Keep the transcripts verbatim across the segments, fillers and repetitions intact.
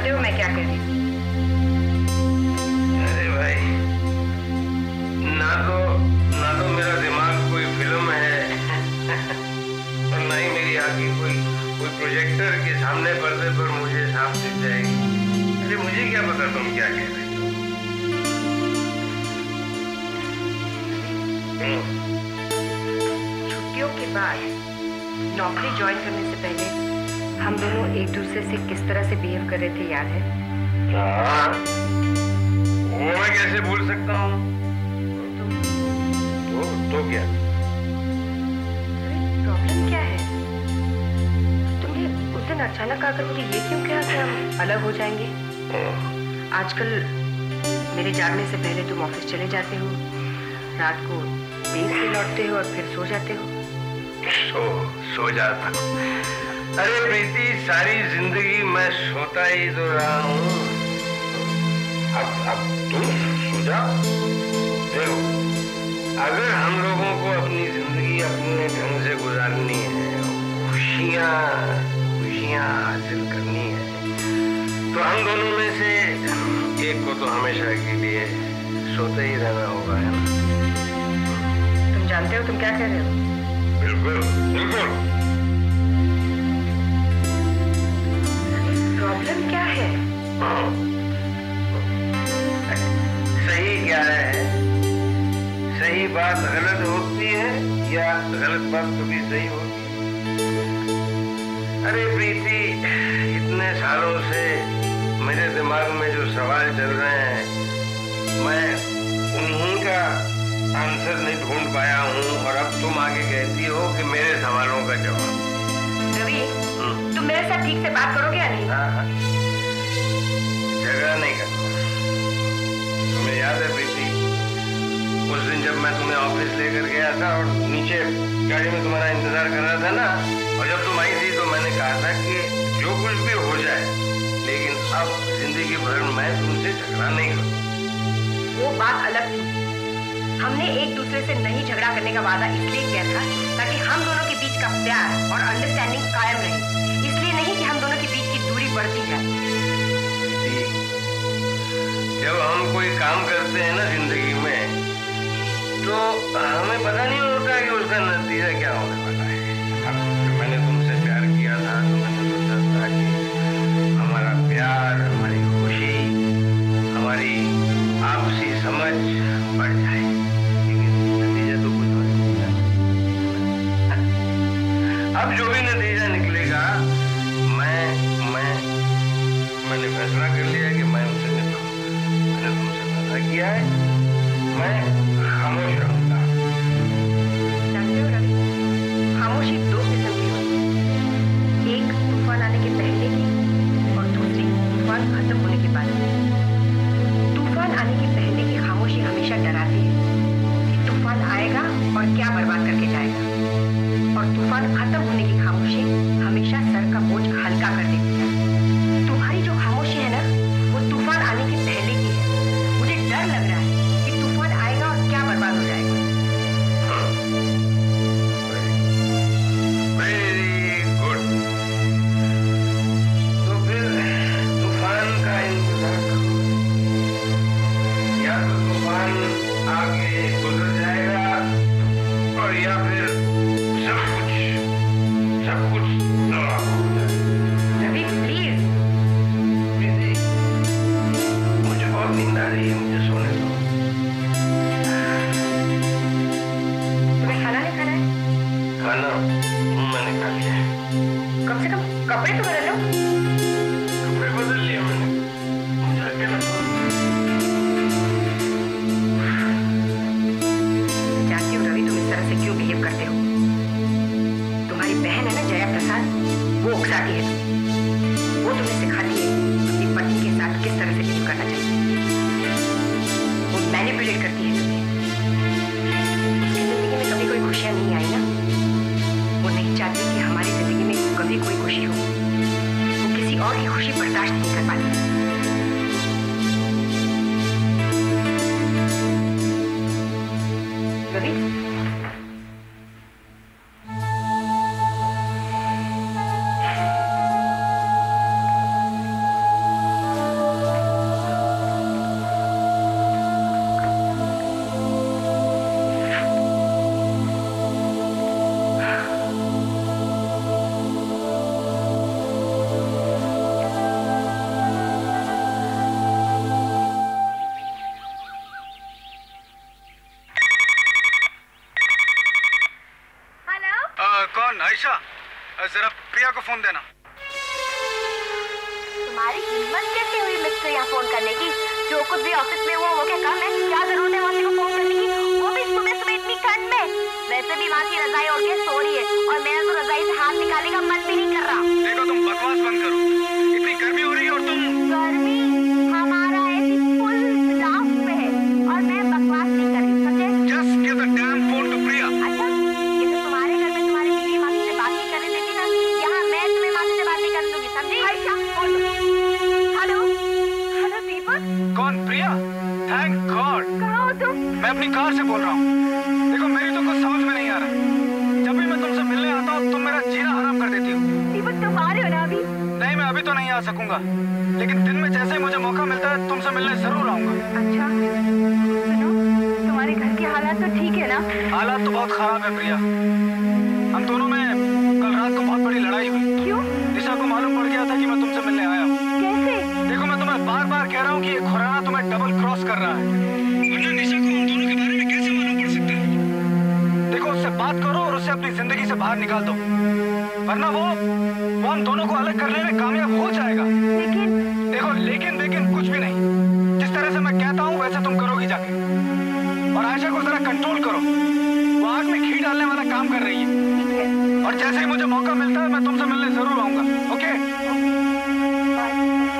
जानते हो मैं क्या कह रही हूँ? अरे भाई, ना तो ना तो मेरा दिमाग कोई फिल्म है और ना ही मेरी आंखें कोई कोई प्रोजेक्टर के सामने पर्दे पर मुझे साफ दिख जाएगी। अरे मुझे क्या पता तुम क्या कह रही हो। छुट्टियों के बाद नौकरी ज्वाइन करने से पहले हम दोनों एक दूसरे से किस तरह से बिहेव कर रहे थे, याद है? हाँ, वो मैं कैसे भूल सकता हूँ। तो तो, तो क्या प्रॉब्लम क्या है? तुमने उस दिन अचानक आकर मुझे ये क्यों कहा कि हम अलग हो जाएंगे? आजकल मेरे जागने से पहले तुम ऑफिस चले जाते हो, रात को देर से लौटते हो और फिर सो जाते हो। सो सो जाता हूँ। अरे प्रीति, सारी जिंदगी मैं सोता ही तो रहा हूँ। अब अब तुम सो जाओ। देखो, अगर हम लोगों को अपनी जिंदगी अपने ढंग से गुजारनी है, खुशियाँ खुशियाँ हासिल करनी है, तो हम दोनों में से एक को तो हमेशा के लिए सोते ही रहना होगा, है ना? तुम जानते हो तुम क्या कह रहे हो? बिल्कुल बिल्कुल। प्रॉब्लम क्या है? सही क्या है? सही बात गलत होती है या गलत बात कभी सही होती है? अरे प्रीति, इतने सालों से मेरे दिमाग में जो सवाल चल रहे हैं, मैं उन्हीं का आंसर नहीं ढूंढ पाया हूँ, और अब तुम आगे कहती हो कि मेरे सवालों का जवाब। रवि, तुम मेरे साथ ठीक से बात करोगे या नहीं? हाँ हाँ, झगड़ा नहीं करना। तुम्हें याद है प्रीति, उस दिन जब मैं तुम्हें ऑफिस लेकर गया था और नीचे गाड़ी में तुम्हारा इंतजार कर रहा था ना, और जब तुम आई थी तो मैंने कहा था कि जो कुछ भी हो जाए, लेकिन अब जिंदगी भर मैं तुमसे झगड़ा नहीं करूँ। वो बात अलग थी। हमने एक दूसरे से नहीं झगड़ा करने का वादा इसलिए किया था ताकि हम दोनों के बीच का प्यार और अंडरस्टैंडिंग कायम रहे, इसलिए नहीं कि हम दोनों के बीच की दूरी बढ़ती जाए। जब हम कोई काम करते हैं ना जिंदगी में, तो हमें पता नहीं होता कि उसका नतीजा क्या होने वाला है। अब जब मैंने तुमसे प्यार किया था तो मैंने सोचा था कि हमारा प्यार, हमारी खुशी, हमारी आपसी समझ बढ़ जाए, लेकिन नतीजा तो कुछ और नहीं निकला। अब जो भी नतीजा निकलेगा, मैं मैं मैंने फैसला कर लिया कि मैं उसे निभाऊंगा। मैंने तुमसे वादा किया है, मैं खामोश रहूंगा। जानते हो रवि, खामोशी दो किस्म की होती है, एक तूफान आने के पहले की और दूसरी तूफान खत्म होने के बाद। तूफान आने के पहले की खामोशी हमेशा डराती है कि तूफान आएगा और क्या बर्बाद करके जाएगा, और तूफान खत्म होने की खामोशी हमेशा सर का बोझ हल्का कर देती है। तुम्हारी जो खामोशी है ना, वो तूफान आने के पहले की है। मुझे डर लग रहा है कि तूफान आएगा और क्या बर्बाद हो जाएगा। Very good. तो फिर तूफान का इंतजार करो, या तो तूफान आगे गुजर जाएगा, और या फिर सब कुछ सब कुछ तबाह हो जाएगा। रवि प्लीज। प्रीति, मुझे बहुत नींद आ रही है, मुझे सोने दो। तुम्हें खाना नहीं खाना है? खाना मैंने खा लिया है। कम से कम कपड़े तो बदल लो। कपड़े बदल लिए मैंने, मुझे अकेला छोड़। जानती हूँ रवि, तुम इस तरह से क्यों बिहेव करते हो। तुम्हारी बहन है ना जया प्रसाद, वो उकसाती है तुम्हें। वो तुम्हें सिखाती है अपनी पत्नी के साथ किस तरह से बिहेव करना चाहिए। वो मैनिपुलेट करती है तुम्हें। उसकी जिंदगी में कभी कोई खुशियाँ नहीं आई ना, वो नहीं चाहती कि हमारी जिंदगी में कभी कोई खुशी हो। वो किसी और की खुशी बर्दाश्त नहीं कर पाती। रवि, को फोन देना। तुम्हारी हिम्मत कैसे हुई मिस्टर यहाँ फोन करने की? जो कुछ भी ऑफिस में हुआ वो क्या काम है? क्या जरूरत है मौसी को फोन करने की, वो भी सुबह सुबह इतनी ठंड में? वैसे भी वहाँ की रजाई ओढ़ के सो रही है और मेरा तो रजाई से हाथ निकालने का मन भी नहीं कर रहा। देखो तुम बकवास बंद करो, इतनी गर्मी हो रही है और तुम। गर्मी हमारा ऐसी फुल स्टाफ पे है और मैं बकवास नहीं कर रही, समझे? Just give the damn phone to Priya. अच्छा, ये तो तुम्हारे घर में तुम्हारी बीवी मासी से बात नहीं करने देती ना, यहाँ मैं तुम्हें मासी से बात नहीं करने दूंगी, समझी? Ayesha, hello hello Deepak. कौन? प्रिया? Thank God. कहाँ हो तुम? मैं अपनी कार से बोल रहा हूँ। देखो मेरी तो कुछ समझ में नहीं आ रहा, जब भी मैं तुमसे मिलने आता हूँ तुम मेरा जीना हराम कर देती हो। दीपक तुम आ रहे हो ना अभी? नहीं, मैं अभी तो नहीं आ सकूंगा, लेकिन दिन में जैसे ही मुझे मौका मिलता है तुमसे मिलने जरूर आऊंगा। अच्छा सुनो, तुम्हारे घर के हालात तो ठीक है ना? हालात तो बहुत खराब है प्रिया। हम दोनों में कल रात को बहुत बड़ी लड़ाई हुई। क्यों? दिशा को मालूम पड़ गया था कि मैं तुमसे मिलने आया हूँ। कैसे? देखो मैं तुम्हें बार बार कह रहा हूँ कि ये खुराना तुम्हें डबल क्रॉस कर रहा है, वरना निशा को हम दोनों के बारे में कैसे मालूम पड़ सकता है? देखो उससे बात करो और उसे अपनी जिंदगी से बाहर निकाल दो, वरना वो वो हम दोनों को अलग करने में कामयाब हो जाएगा। लेकिन देखो लेकिन लेकिन कुछ भी नहीं, जिस तरह से मैं कहता हूँ वैसे तुम करोगी जाके। और आयशा को जरा कंट्रोल करो, वो आग में घी डालने वाला काम कर रही है। ठीक है। और जैसे ही मुझे मौका मिलता है मैं तुमसे मिलने जरूर आऊंगा। Okay bye.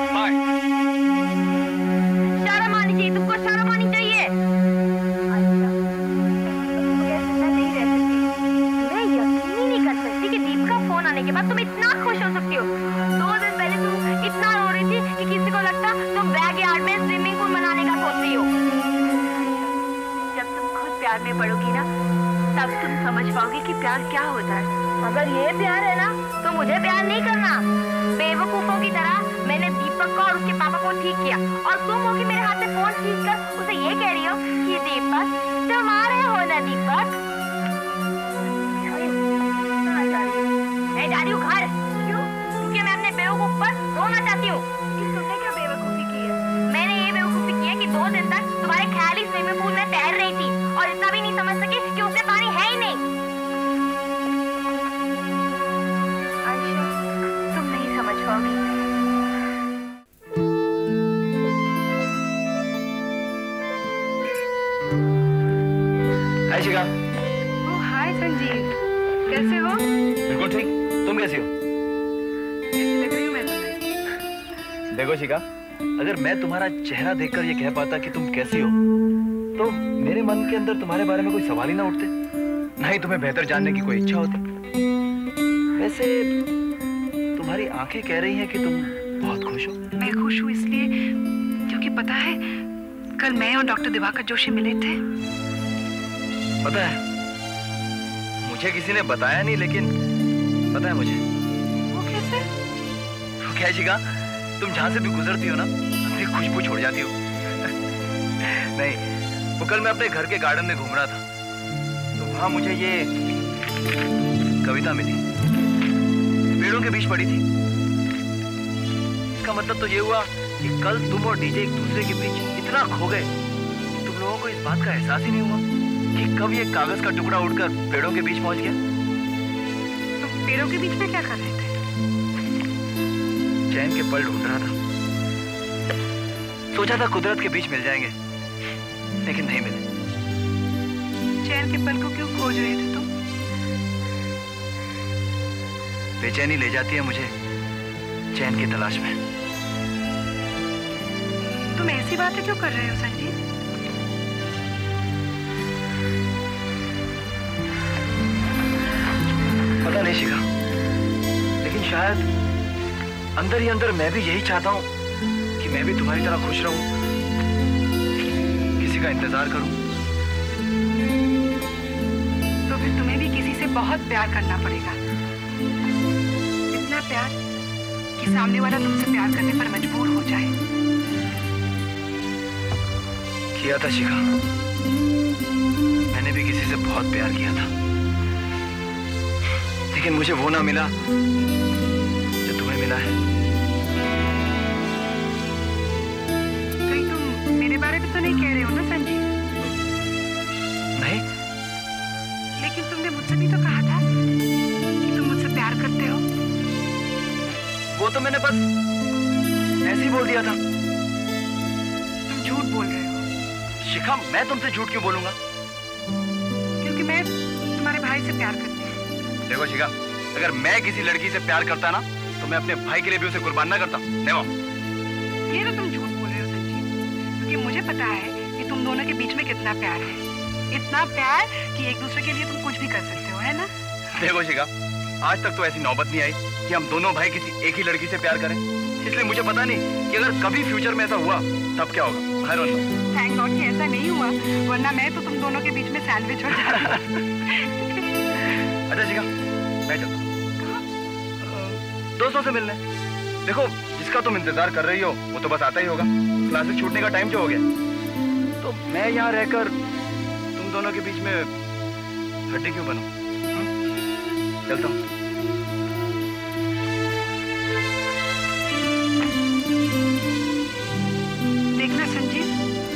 शर्म आनी चाहिए तुमको, शर्म आनी चाहिए। अच्छा, मैं नहीं रह सकती, मैं यकीन ही नहीं कर सकती कि दीप का फोन आने के बाद तुम इतना खुश हो सकती हो। दो दिन पहले तुम इतना रो रही थी कि किसी को लगता तुम बैक यार्ड में स्विमिंग पूल बनाने का सोच रही हो। जब तुम खुद प्यार में पड़ोगी ना, तब तुम समझ पाओगी कि प्यार क्या होता है। अगर ये प्यार है ना तो मुझे प्यार नहीं करना। बेवकूफों की तरह मैंने दीपक को और उसके पापा को ठीक किया और तुम हो कि मेरे हाथ से फोन खींच कर उसे ये कह रही हो कि दीपक तुम आ रहे हो ना दीपक। मैं जा रही हूँ घर। क्यों? क्योंकि मैं अपने बेवकूफ पर रोना चाहती हूँ। तुमने क्या बेवकूफी की है? मैंने ये बेवकूफी की है कि दो दिन तक तुम्हारे ख्याली स्विमिंग पूल में तैर रही थी और इतना भी नहीं समझ सकी कि उसमें पानी है ही नहीं। आयशा, तुम नहीं समझ पाओगी। हाय शिखा। ओह हाय संजीव, कैसे हो? बिल्कुल ठीक, तुम कैसी हो? कैसी लग रही हूँ मैं तुम्हें? देखो शिखा, अगर मैं तुम्हारा चेहरा देखकर ये कह पाता कि तुम कैसी हो तो मेरे मन के अंदर तुम्हारे बारे में कोई सवाल ही ना उठते, ना ही तुम्हें बेहतर जानने की कोई इच्छा होती। वैसे तुम्हारी आंखें कह रही हैं कि तुम बहुत खुश हो। मैं खुश हूँ इसलिए क्योंकि पता है कल मैं और डॉक्टर दिवाकर जोशी मिले थे। पता है, मुझे किसी ने बताया नहीं, लेकिन पता है मुझे। वो कैसे? वो क्या है शिखा, तुम जहाँ से भी गुजरती हो ना अपनी खुशबू छोड़ जाती हो। नहीं, वो कल मैं अपने घर के गार्डन में घूम रहा था तो वहां मुझे ये कविता मिली, पेड़ों के बीच पड़ी थी। इसका मतलब तो ये हुआ कि कल तुम और डीजे एक दूसरे के बीच इतना खो गए, तुम लोगों को इस बात का एहसास ही नहीं हुआ कि कब ये कागज का टुकड़ा उड़कर पेड़ों के बीच पहुंच गया। तुम पेड़ों के बीच में क्या कर रहे थे? चैन के पल ढूंढ रहा था, सोचा था कुदरत के बीच मिल जाएंगे, लेकिन नहीं मिले। चैन के पल को क्यों खोज रहे थे तुम? बेचैनी ले जाती है मुझे चैन की तलाश में। तुम ऐसी बातें क्यों कर रहे हो संजीव? पता नहीं शिखा, लेकिन शायद अंदर ही अंदर मैं भी यही चाहता हूँ कि मैं भी तुम्हारी तरह खुश रहूं, किसी का इंतजार करूं। तो फिर तुम्हें भी किसी से बहुत प्यार करना पड़ेगा, इतना प्यार कि सामने वाला तुमसे प्यार करने पर मजबूर हो जाए। किया था शिखा, मैंने भी किसी से बहुत प्यार किया था, लेकिन मुझे वो ना मिला जो तुम्हें मिला है। कहीं तुम मेरे बारे में तो नहीं कह रहे हो ना संजीव? नहीं, लेकिन तुमने मुझसे भी तो कहा था कि तुम मुझसे प्यार करते हो। बस ऐसे ही बोल दिया था। तुम झूठ बोल रहे हो। शिखा, मैं तुमसे झूठ क्यों बोलूंगा? क्योंकि मैं तुम्हारे भाई से प्यार करती हूँ। देखो शिखा, अगर मैं किसी लड़की से प्यार करता ना तो मैं अपने भाई के लिए भी उसे कुर्बान ना करता। नेवा। ये तो तुम झूठ बोल रहे हो संजीव, क्योंकि मुझे पता है कि तुम दोनों के बीच में कितना प्यार है। इतना प्यार कि एक दूसरे के लिए तुम कुछ भी कर सकते हो, है ना? देखो शिखा, आज तक तो ऐसी नौबत नहीं आई कि हम दोनों भाई किसी एक ही लड़की से प्यार करें, इसलिए मुझे पता नहीं कि अगर कभी फ्यूचर में ऐसा हुआ तब क्या होगा। I don't know. Thank God कि ऐसा नहीं हुआ, वरना मैं तो तुम दोनों के बीच में सैंडविच हो जाती। अच्छा शिखा, मैं चलता हूँ दोस्तों से मिलने। देखो, जिसका तुम इंतजार कर रही हो वो तो बस आता ही होगा। क्लासेस छूटने का टाइम जो हो गया, तो मैं यहाँ रहकर तुम दोनों के बीच में हड्डी क्यों बनूं? चलता हूँ। देखना संजीव,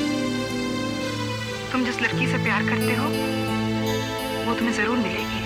तुम जिस लड़की से प्यार करते हो वो तुम्हें जरूर मिलेगी।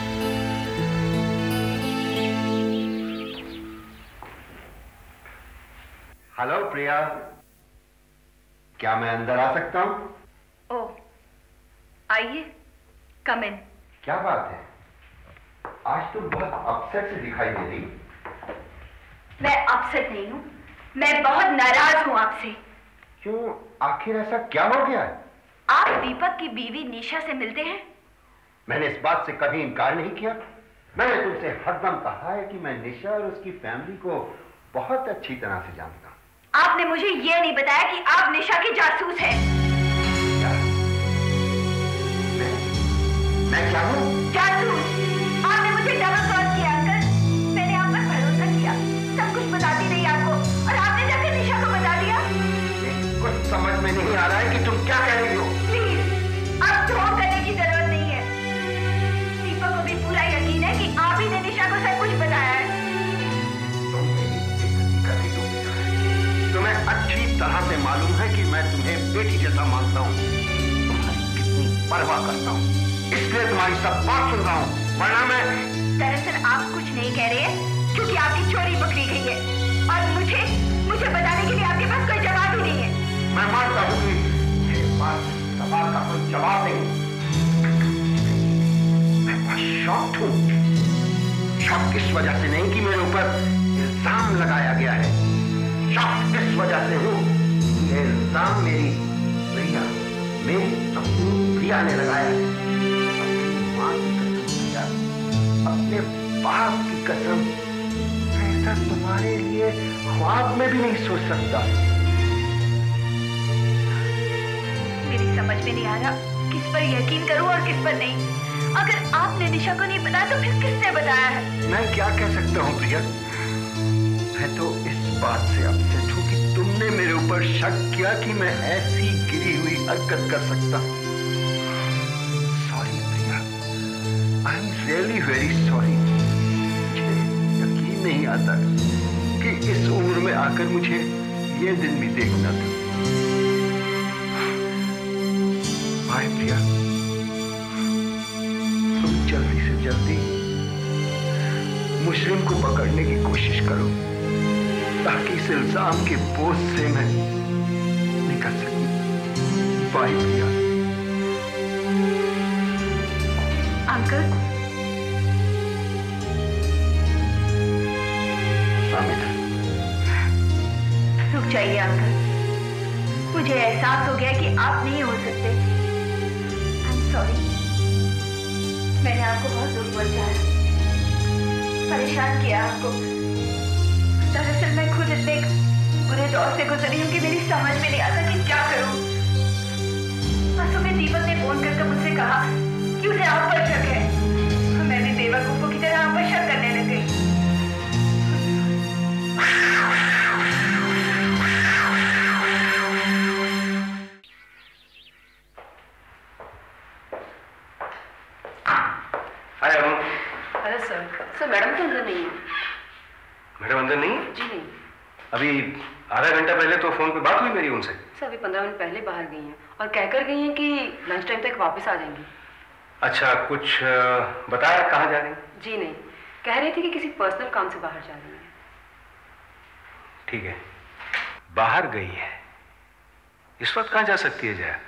हेलो प्रिया, क्या मैं अंदर आ सकता हूँ? ओह, आइए, कम इन। क्या बात है, आज तुम बहुत अपसेट से दिखाई दे रही। मैं अपसेट नहीं हूँ, मैं बहुत नाराज हूँ आपसे। क्यों, आखिर ऐसा क्या हो गया? आप दीपक की बीवी निशा से मिलते हैं? मैंने इस बात से कभी इनकार नहीं किया। मैंने तुमसे हरदम कहा है कि मैं निशा और उसकी फैमिली को बहुत अच्छी तरह से जानता हूँ। आपने मुझे ये नहीं बताया कि आप निशा के जासूस हैं। क्या? मैं, मैं क्या हूँ? जासूस। आपने मुझे डबल क्रॉस किया अंकल। मैंने आप पर भरोसा किया, सब कुछ बताती रही आपको, और आपने जाकर निशा को बता दिया। कुछ समझ में नहीं आ रहा है कि तुम क्या कह रही हो। प्लीज, अब ड्रॉप करने की जरूरत नहीं है। दीपक को भी पूरा यकीन है कि आप ही ने निशा को सब कुछ बताया है। तुम्हें अच्छी तरह से मालूम है कि मैं तुम्हें बेटी जैसा मानता हूँ, तुम्हारी कितनी परवाह करता हूँ, इसलिए तुम्हारी सब बात सुन रहा हूँ, वरना मैं। दरअसल आप कुछ नहीं कह रहे हैं क्योंकि आपकी चोरी पकड़ी गई है, और मुझे मुझे बताने के लिए आपके पास कोई जवाब ही नहीं है। मैं मानता हूँ कि मेरे पास सवाल का कोई जवाब नहीं। मैं बहुत शॉक्ड हूँ। शॉक इस वजह से नहीं कि मेरे ऊपर इल्जाम लगाया गया है, शॉक इस वजह से हूँ ये इल्जाम मेरी प्रिया, मेरी अपनी प्रिया ने लगाया है। अपनी माँ की कसम प्रिया, अपने बाप की कसम, ऐसा तुम्हारे लिए ख्वाब में भी नहीं सोच सकता। मेरी समझ में नहीं आ रहा किस पर यकीन करूं और किस पर नहीं। अगर आपने निशा को नहीं बताया तो फिर किसने बताया है? मैं क्या कह सकता हूँ प्रिया, मैं तो इस बात से अपसेट हूँ कि तुमने मेरे ऊपर शक किया कि मैं ऐसी गिरी हुई हरकत कर सकता। Sorry Priya, I am really very sorry. मुझे यकीन नहीं आता कि इस उम्र में आकर मुझे ये दिन भी देखना था। बाय प्रिया, तुम जल्दी से जल्दी मुजरिम को पकड़ने की कोशिश करो ताकि इस इल्जाम के बोझ से मैं निकल सकूं। बाय प्रिया। अंकल, रुक जाइए अंकल, मुझे एहसास हो गया कि आप नहीं हो सकते। आई एम सॉरी, मैंने आपको बहुत दुख पहुंचाया, परेशान किया आपको। दरअसल मैं खुद इतने बुरे दौर से गुजरी हूँ कि मेरी समझ में नहीं आता कि क्या करूँ। परसों में दीपक ने फोन करके मुझसे कहा कि उसे आप पर शक है, तो मैंने बेवकूफों की तरह आप पर शक करने लग गई। Hi Arun. Hello sir. Sir madam तो अंदर नहीं है। मैडम अंदर नहीं? जी नहीं। अभी आधा घंटा पहले तो फोन पे बात हुई मेरी उनसे। सर अभी पंद्रह मिनट पहले बाहर गई हैं और कहकर गई हैं कि लंच टाइम तक वापस आ जाएंगी। अच्छा, कुछ बताया कहाँ जा रही? जी नहीं, कह रही थी कि किसी पर्सनल काम से बाहर जा रही हैं। ठीक है, बाहर गई है, इस वक्त कहां जा सकती है जया?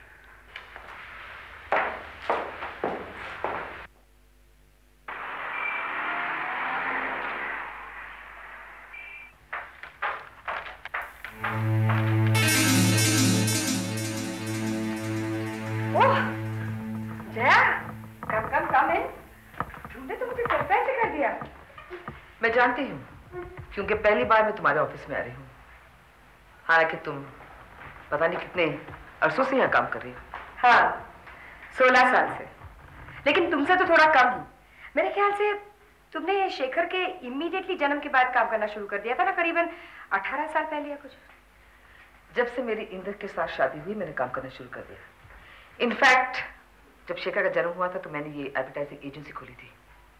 मैं जानती हूँ, क्योंकि पहली बार मैं तुम्हारे ऑफिस में आ रही हूँ। हालांकि तुम पता नहीं कितने अरसों से यहाँ काम कर रही हो। हाँ, सोलह साल से, लेकिन तुमसे तो थोड़ा कम ही। मेरे ख्याल से तुमने शेखर के इमीडिएटली जन्म के बाद काम करना शुरू कर दिया था ना, करीबन अठारह साल पहले या कुछ। जब से मेरी इंद्र के साथ शादी हुई मैंने काम करना शुरू कर दिया। इनफैक्ट जब शेखर का जन्म हुआ था तो मैंने ये एडवर्टाइजिंग एजेंसी खोली थी।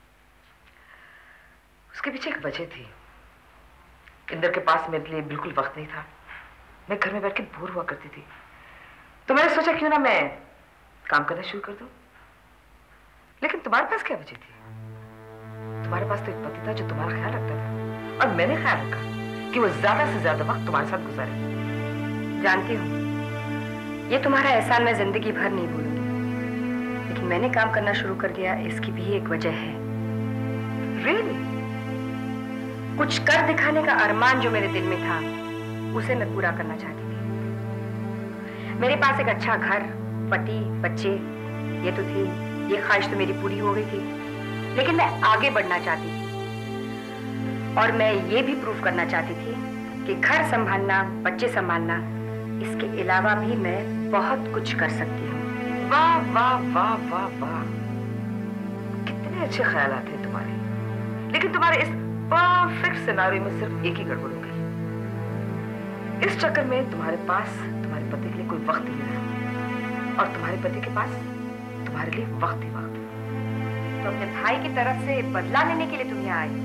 उसके पीछे एक वजह थी। इंदर के पास मेरे लिए बिल्कुल वक्त नहीं था, मैं घर में बैठ के बोर हुआ करती थी, तो मैंने सोचा क्यों ना मैं काम करना शुरू कर दूं। लेकिन तुम्हारे पास क्या वजह थी? तुम्हारे पास तो एक पति था जो तुम्हारा ख्याल रखता था, और मैंने ख्याल रखा कि वो ज्यादा से ज्यादा वक्त तुम्हारे साथ गुजारे। जानती हूँ ये तुम्हारा एहसान मैं जिंदगी भर नहीं भूलूंगी, लेकिन मैंने काम करना शुरू कर दिया, इसकी भी एक वजह है। Really? कुछ कर दिखाने का अरमान जो मेरे दिल में था उसे मैं पूरा करना चाहती थी। मेरे पास एक अच्छा घर, पति, बच्चे, ये तो थी, ये ख्वाहिश तो मेरी पूरी हो गई थी, लेकिन मैं आगे बढ़ना चाहती थी और मैं ये भी प्रूव करना चाहती थी कि घर संभालना, बच्चे संभालना, इसके अलावा भी मैं बहुत कुछ कर सकती हूँ। वाह वाह वाह वाह वाह, कितने अच्छे ख्यालात हैं तुम्हारे। लेकिन तुम्हारे इस परफेक्ट सिनारियो में सिर्फ एक ही गड़बड़ हो गई। इस चक्कर में तुम्हारे पास तुम्हारे पति के लिए कोई वक्त नहीं रहा, और तुम्हारे पति के पास तुम्हारे लिए वक्त ही वक्त। तो अपने भाई की तरफ से बदला लेने के लिए तुम यहाँ आई,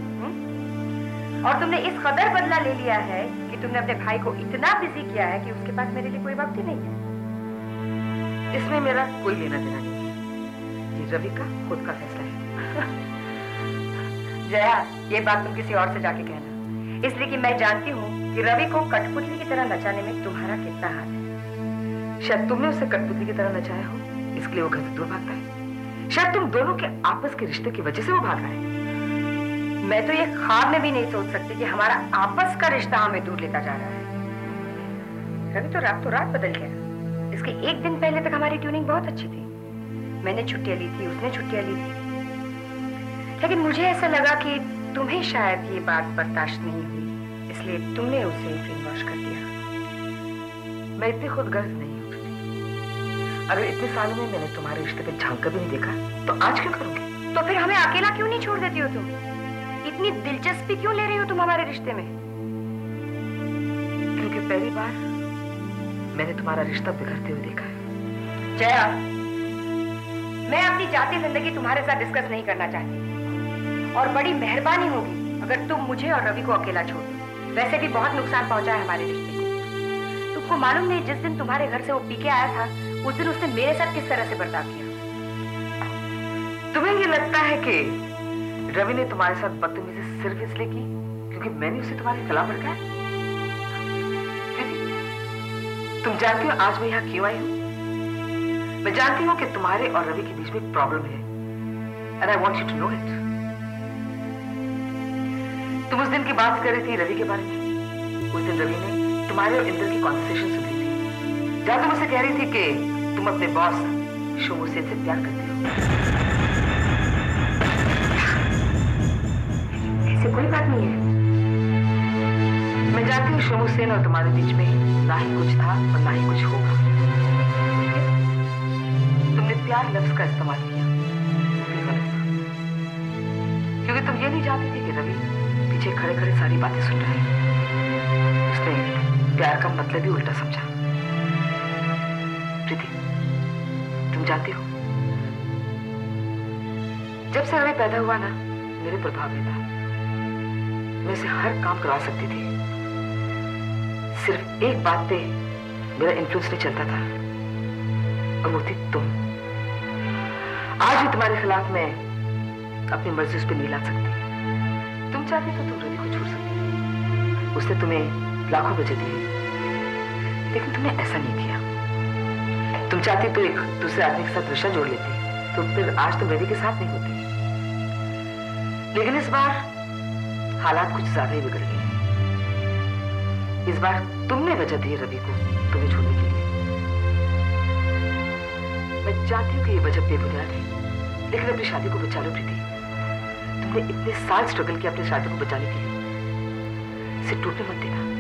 और तुमने इस कदर बदला ले लिया है कि तुमने अपने भाई को इतना बिजी किया है कि उसके पास मेरे लिए कोई वक्त ही नहीं है। इसमें मेरा कोई लेना देना नहीं है, ये रवि का खुद का फैसला है। जया, ये बात तुम किसी और से जाके कहना, इसलिए कि मैं जानती हूँ कि रवि को कठपुतली की तरह नचाने में तुम्हारा कितना हाथ है। शायद तुमने उसे कठपुतली की तरह नचाया हो, इसलिए वो घर से दूर भागता है। शायद तुम दोनों के आपस के रिश्ते की वजह से वो भाग रहा है। मैं तो ये ख्वाब में भी नहीं सोच सकती कि हमारा आपस का रिश्ता हमें दूर लेता जा रहा है। रवि तो रात तो रात बदल गया। इसके एक दिन पहले तक हमारी ट्यूनिंग बहुत अच्छी थी, मैंने छुट्टियां ली थी, उसने छुट्टियां ली थी, लेकिन मुझे ऐसा लगा कि तुम्हें शायद ये बात बर्दाश्त नहीं हुई, इसलिए तुमने उसे ब्रेन वॉश कर दिया। मैं इतनी खुदगर्ज नहीं हूँ। अगर इतने सालों में मैंने तुम्हारे रिश्ते पे झांक कर भी नहीं देखा तो आज क्यों करूंगी? तो फिर हमें अकेला क्यों नहीं छोड़ देती हो तुम? इतनी दिलचस्पी क्यों ले रही हो तुम हमारे रिश्ते में? क्योंकि पहली बार मैंने तुम्हारा रिश्ता बिगड़ते हुए देखा है। जया, मैं अपनी जाती जिंदगी तुम्हारे साथ डिस्कस नहीं करना चाहती, और बड़ी मेहरबानी होगी अगर तुम मुझे और रवि को अकेला छोड़ दो। वैसे भी बहुत नुकसान पहुंचा है हमारे रिश्ते को। तुमको मालूम नहीं, जिस दिन तुम्हारे घर से वो पी के आया था उस दिन उसने मेरे साथ किस तरह से बर्ताव किया। तुम्हें ये लगता है कि रवि ने तुम्हारे साथ बदतमीजी सिर्फ इसलिए की क्योंकि मैंने उसे तुम्हारे खिलाफ रखा है? तुम जानती हो आज मैं यहाँ क्यों आई हूँ? मैं जानती हूँ कि तुम्हारे और रवि के बीच में प्रॉब्लम है, and I want you to know it. तुम उस दिन की बात कर रही थी रवि के बारे में। उस दिन रवि ने तुम्हारे और इंद्र की कॉन्वर्सेशन सुन ली थी, जहां तुम उसे कह रही थी कि तुम अपने बॉस शोभू सेन से प्यार करती हो। ऐसी कोई बात नहीं है। मैं जानती हूँ शोभू सेन और तुम्हारे बीच में ना ही कुछ था और ना ही कुछ होगा। तुमने प्यार लफ्ज का इस्तेमाल किया, क्योंकि तुम ये नहीं जानती थी कि रवि पीछे खड़े खड़े सारी बातें सुन रहे हैं। उसने प्यार का मतलब ही उल्टा समझा। प्रीति, तुम जानती हो जब से रवि पैदा हुआ ना, मेरे प्रभाव में था। मैं उसे हर काम करवा सकती थी, सिर्फ एक बात पे मेरा इन्फ्लुएंस नहीं चलता था, और वो थी तुम। आज भी तुम्हारे खिलाफ मैं अपनी मर्जी उस पर नहीं ला सकती। तुम चाहती तो तुम रवि को छोड़ सकती, उसने तुम्हें लाखों वजह दी, लेकिन तुमने ऐसा नहीं किया। तुम चाहती तो एक दूसरे आदमी के साथ रिश्ता जोड़ लेती, तो फिर आज तुम रवि के साथ नहीं होती। लेकिन इस बार हालात कुछ ज्यादा ही बिगड़ गए। इस बार तुमने वजह दी रवि को तुम्हें छोड़ने के लिए। मैं जानती हूँ कि ये वजह बेबुनियाद है, लेकिन अपनी शादी को बचा लो प्रीति। तुमने इतने साल स्ट्रगल किया अपनी शादी को बचाने के लिए, इसे टूटने मत देना।